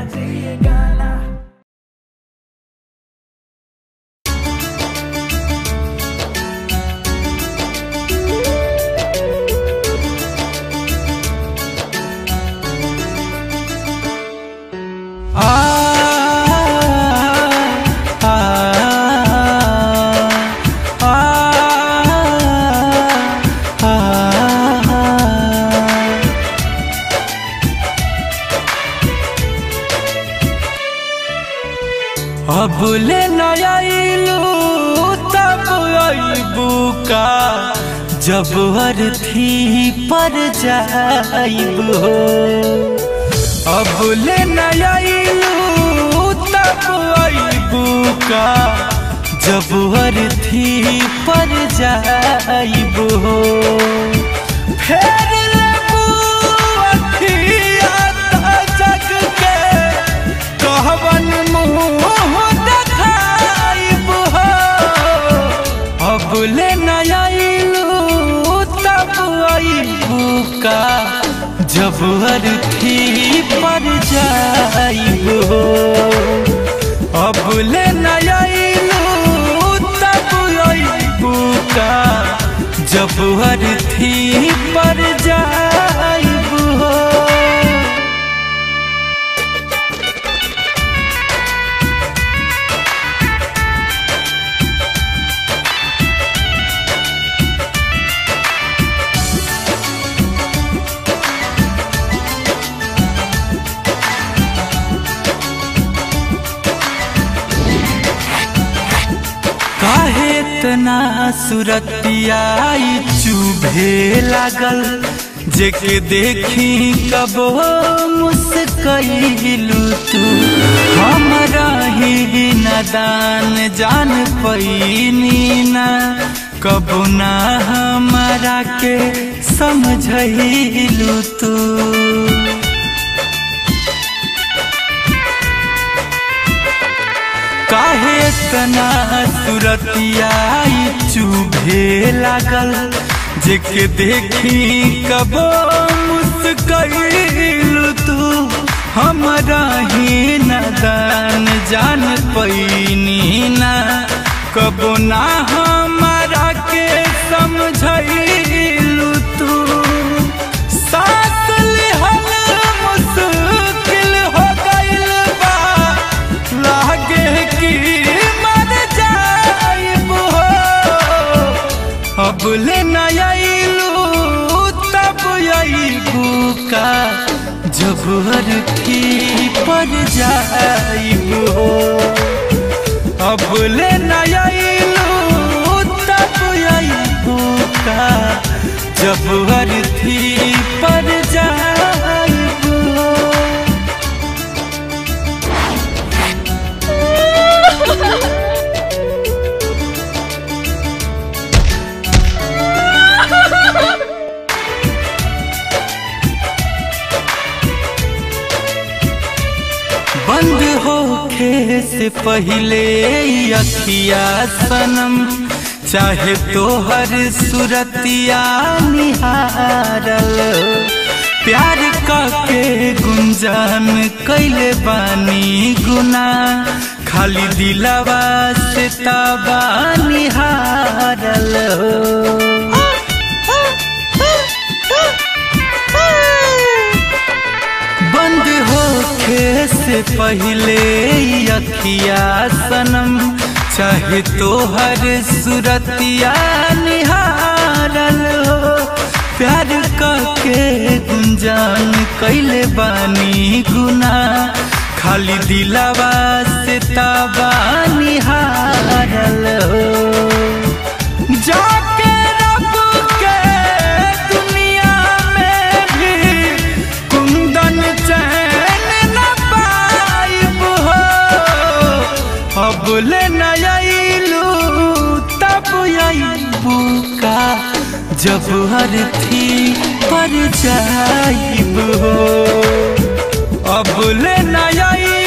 बजे ये गाना। अब ले नया तब अबू का जब अर्थी पर जाइब हो। अब ले नया तब अबू का जब अर्थी पर जाइब हो। फेर लेबू अखिया जग के कहवन मुँह देखाइब हो। अब ले नया तब अबू का जब अर्थी पर जाइब हो। अब ले नया तब अबू का जब अर्थी पर जाइब हो। काहे तना सुरतिया चुभे लागल जेके देखी कबो मुस्कइलू तू। हमरा ही नादान जान पैनी ना कबो ना हमारा के समझइलू तू। काहे तना सुरतिया चुभे लागल जेके देखी कबो मुस्कइलू तू। हमरा ही नादान जान पैनी ना कबो ना हमारा के समझइलू तू। साथ लिहल मुश्किल हो गइल बा लागे कि मर जाइब हो। अब ले नया तब अबू का जब अर्थी पर जाइब हो। अब ले नया तब अबू का जब अर्थी पर जाइब हो। बंद होखे से पहले अखिया सनम चाहे तोहर सुरतिया निहारल। प्यार के गुंजान कैले बानी गुना खाली दिलवा से ताबा निहारल। बंद होखे से पहले अखिया सनम चाहे तोहर सुरतिया निहारल हो। प्यार के गुंजान कैले बानी गुना खाली दिलवा से ताबा निहारल हो। जाके रब के दुनिया में भी कुंदन चैन न पाइब हो। अब ले नया तब अबू का जब अर्थी पर जाइब हो। अब ले नया